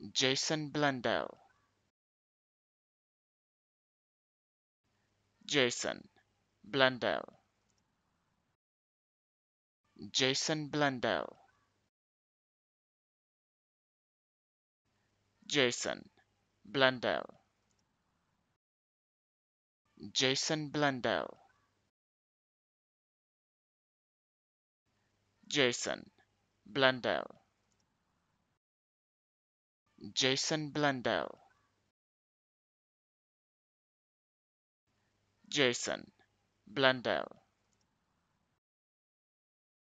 Jason Blundell. Jason Blundell. Jason Blundell. Jason Blundell. Jason Blundell. Jason Blundell. Jason Blundell. Jason Blundell.